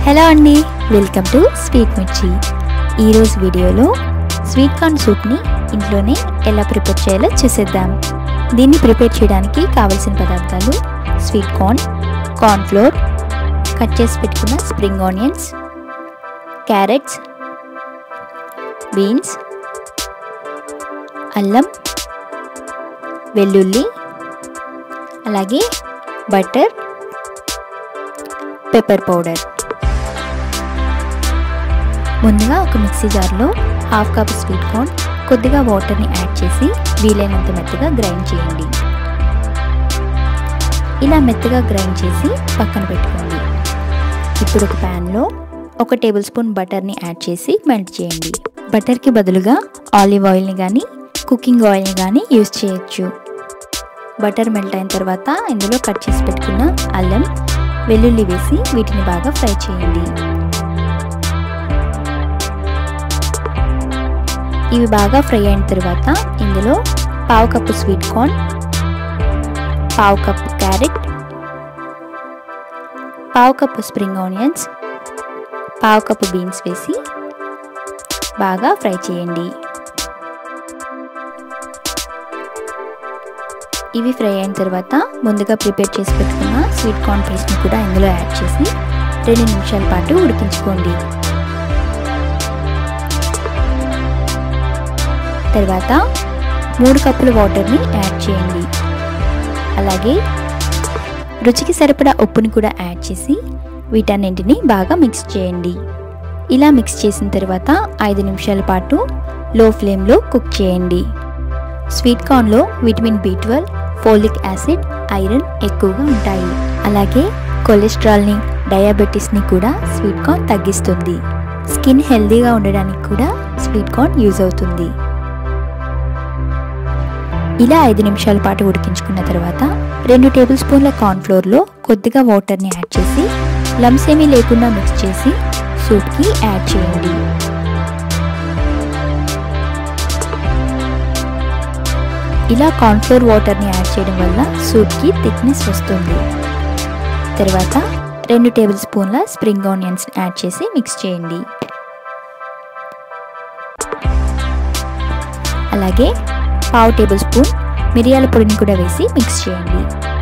Hello అండి, welcome to sweet మిర్చి. ఈరోజు వీడియోలో స్వీట్ కార్న్ సూప్ని ఇంట్లోనే ఎలా ప్రిపేర్ చేయాలో చూసేద్దాం. దీన్ని ప్రిపేర్ చేయడానికి కావలసిన పదార్థాలు: sweet corn, corn flour, cut చేసి పెట్టుకున్న స్ప్రింగ్ ఆనియన్స్, క్యారెట్స్, బీన్స్, అల్లం, వెల్లుల్లి, అలాగే బటర్, పెప్పర్ పౌడర్. ముందుగా ఒక మిక్సీ జార్లో హాఫ్ కప్ స్వీట్ కార్న్, కొద్దిగా వాటర్ని యాడ్ చేసి వీలైనంత మెత్తగా గ్రైండ్ చేయండి. ఇలా మెత్తగా గ్రైండ్ చేసి పక్కన పెట్టుకోండి. ఇప్పుడు ఒక ప్యాన్లో 1 టేబుల్ స్పూన్ బటర్ని యాడ్ చేసి మెల్ట్ చేయండి. బటర్కి బదులుగా ఆలివ్ ఆయిల్ని కానీ కుకింగ్ ఆయిల్ని కానీ యూజ్ చేయొచ్చు. బటర్ మెల్ట్ అయిన తర్వాత ఇందులో కట్ చేసి పెట్టుకున్న అల్లం, వెల్లుల్లి వేసి వీటిని బాగా ఫ్రై చేయండి. ఇవి బాగా ఫ్రై అయిన తర్వాత ఇందులో పావు కప్పు స్వీట్ కార్న్, పావు కప్పు క్యారెట్, పావు కప్పు స్ప్రింగ్ ఆనియన్స్, పావు కప్పు బీన్స్ వేసి బాగా ఫ్రై చేయండి. ఇవి ఫ్రై అయిన తర్వాత ముందుగా ప్రిపేర్ చేసి పెట్టుకున్న స్వీట్ కార్న్ పేస్ట్ని కూడా ఇందులో యాడ్ చేసి 2 నిమిషాల పాటు ఉడికించుకోండి. తర్వాత 3 కప్పుల వాటర్ని యాడ్ చేయండి. అలాగే రుచికి సరిపడా ఉప్పుని కూడా యాడ్ చేసి వీటన్నింటిని బాగా మిక్స్ చేయండి. ఇలా మిక్స్ చేసిన తర్వాత 5 నిమిషాల పాటు లో ఫ్లేమ్లో కుక్ చేయండి. స్వీట్ కార్న్లో vitamin B12, folic acid, iron ఎక్కువగా ఉంటాయి. అలాగే కొలెస్ట్రాల్ని, డయాబెటీస్ని కూడా స్వీట్ కార్న్ తగ్గిస్తుంది. స్కిన్ హెల్తీగా ఉండడానికి కూడా స్వీట్ కార్న్ యూజ్ అవుతుంది. ఇలా 5 నిమిషాల పాటు ఉడికించుకున్న తర్వాత 2 టేబుల్ స్పూన్ల కార్న్ ఫ్లోర్లో కొద్దిగా వాటర్ని యాడ్ చేసి లమ్స్ ఏమీ లేకుండా మిక్స్ చేసి సూప్కి యాడ్ చేయండి. ఇలా కార్న్ ఫ్లోర్ వాటర్ని యాడ్ చేయడం వల్ల సూప్కి థిక్నెస్ వస్తుంది. తర్వాత 2 టేబుల్ స్పూన్ల స్ప్రింగ్ ఆనియన్స్ యాడ్ చేసి మిక్స్ చేయండి. అలాగే పావు టేబుల్ స్పూన్ మిరియాల పొడిని కూడా వేసి మిక్స్ చేయండి.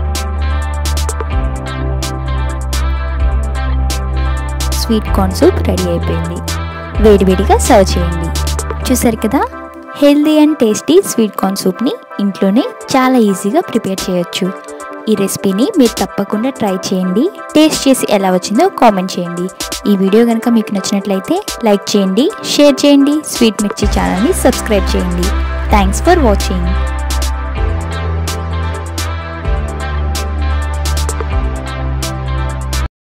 స్వీట్ కార్న్ సూప్ రెడీ అయిపోయింది. వేడివేడిగా సర్వ్ చేయండి. చూసారు కదా, healthy and tasty sweet corn సూప్ని ఇంట్లోనే చాలా ఈజీగా ప్రిపేర్ చేయొచ్చు. ఈ రెసిపీని మీరు తప్పకుండా ట్రై చేయండి. టేస్ట్ చేసి ఎలా వచ్చిందో కామెంట్ చేయండి. ఈ వీడియో కనుక మీకు నచ్చినట్లయితే లైక్ చేయండి, షేర్ చేయండి, స్వీట్ మిర్చి ఛానల్ని సబ్స్క్రైబ్ చేయండి. Thanks for watching.